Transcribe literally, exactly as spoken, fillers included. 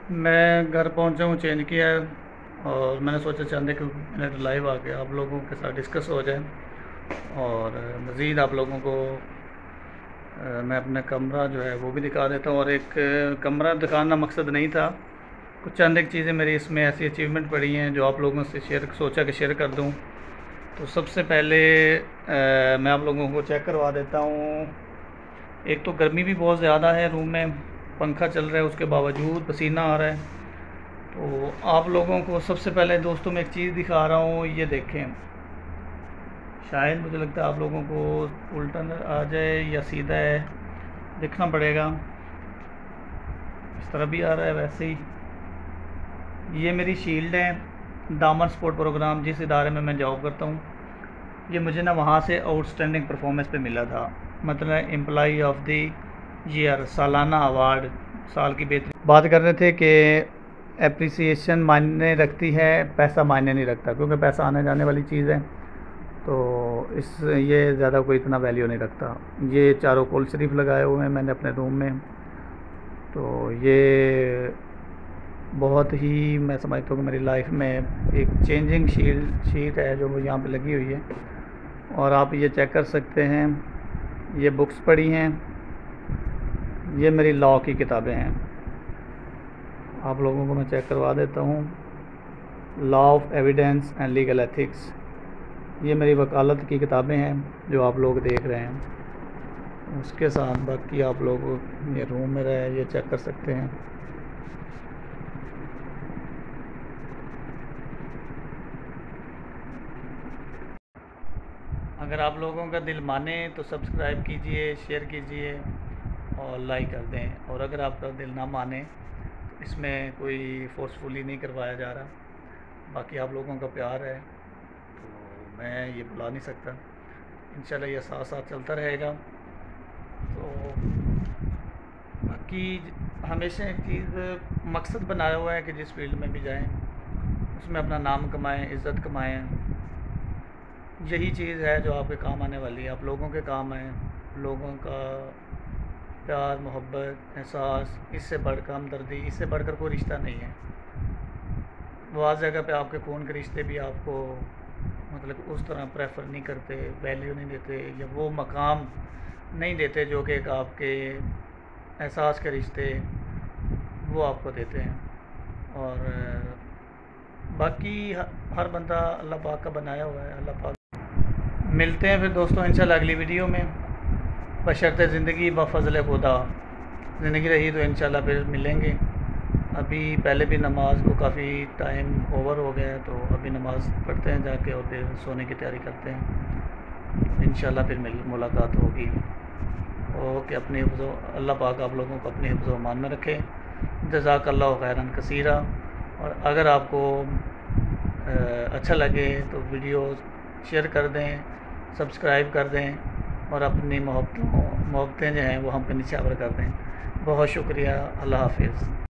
मैं घर पहुंचा हूँ, चेंज किया है और मैंने सोचा चंद एक मिनट लाइव आके आप लोगों के साथ डिस्कस हो जाए और मज़ीद आप लोगों को अ, मैं अपना कमरा जो है वो भी दिखा देता हूँ। और एक अ, कमरा दिखाना मकसद नहीं था, कुछ चंद एक चीज़ें मेरी इसमें ऐसी अचीवमेंट पड़ी हैं जो आप लोगों से शेयर सोचा कि शेयर कर दूँ। तो सबसे पहले अ, मैं आप लोगों को चेक करवा देता हूँ। एक तो गर्मी भी बहुत ज़्यादा है, रूम में पंखा चल रहा है उसके बावजूद पसीना आ रहा है। तो आप लोगों को सबसे पहले दोस्तों मैं एक चीज़ दिखा रहा हूँ, ये देखें। शायद मुझे लगता है आप लोगों को उल्टा न आ जाए या सीधा है, देखना पड़ेगा। इस तरह भी आ रहा है वैसे ही। ये मेरी शील्ड है, दामन स्पोर्ट प्रोग्राम जिस इदारे में मैं जॉब करता हूँ। ये मुझे ना वहाँ से आउटस्टैंडिंग परफॉर्मेंस पे मिला था, मतलब एम्प्लॉई ऑफ द ईयर सालाना अवार्ड, साल की बेहतरीन। बात कर रहे थे कि एप्रिसिएशन मायने रखती है, पैसा मायने नहीं रखता, क्योंकि पैसा आने जाने वाली चीज़ है। तो इस ये ज़्यादा कोई इतना वैल्यू नहीं रखता। ये चारों कुल शरीफ लगाए हुए हैं मैंने अपने रूम में। तो ये बहुत ही मैं समझता हूँ कि मेरी लाइफ में एक चेंजिंग शील्ड शीट है जो यहाँ पे लगी हुई है। और आप ये चेक कर सकते हैं, ये बुक्स पढ़ी हैं, ये मेरी लॉ की किताबें हैं। आप लोगों को मैं चेक करवा देता हूँ। Law of evidence and legal ethics, ये मेरी वकालत की किताबें हैं जो आप लोग देख रहे हैं। उसके साथ बाकी आप लोग ये रूम मेरा है, ये चेक कर सकते हैं। अगर आप लोगों का दिल माने तो सब्सक्राइब कीजिए, शेयर कीजिए और लाइक कर दें। और अगर आपका दिल ना माने तो इसमें कोई फोर्सफुली नहीं करवाया जा रहा। बाकी आप लोगों का प्यार है तो मैं ये बुला नहीं सकता। इंशाल्लाह ये साथ साथ चलता रहेगा। तो बाकी हमेशा एक चीज़ मकसद बनाया हुआ है कि जिस फील्ड में भी जाएं उसमें अपना नाम कमाएं, इज़्ज़त कमाएं। यही चीज़ है जो आपके काम आने वाली है, आप लोगों के काम आए। लोगों का प्यार, मोहब्बत, एहसास, इससे बढ़कर हमदर्दी, इससे बढ़कर कोई रिश्ता नहीं है। बहुत जगह पे आपके खून के रिश्ते भी आपको मतलब उस तरह प्रेफर नहीं करते, वैल्यू नहीं देते या वो मकाम नहीं देते जो कि एक आपके एहसास के रिश्ते वो आपको देते हैं। और बाकी हर बंदा अल्लाह पाक का बनाया हुआ है। अल्लाह पाक। मिलते हैं फिर दोस्तों इंशाल्लाह अगली वीडियो में, बशर्ते ज़िंदगी बफज़ल खुदा। ज़िंदगी रही तो इंशाल्लाह फिर मिलेंगे। अभी पहले भी नमाज को काफ़ी टाइम ओवर हो गया है, तो अभी नमाज़ पढ़ते हैं जाके और फिर सोने की तैयारी करते हैं। इंशाल्लाह फिर मिल मुलाकात होगी। ओके, अपनी हिफ्ज़ो अल्लाह पाक आप लोगों को अपनी हिफ्ज़ो अमान में रखे। जज़ाकल्लाहु खैरन कसीरा। और अगर आपको अच्छा लगे तो वीडियो शेयर कर दें, सब्सक्राइब कर दें और अपनी मोहब्बतों मोहब्बतें जो हैं वो हम पे निछावर कर दें। बहुत शुक्रिया। अल्लाह हाफ़िज़।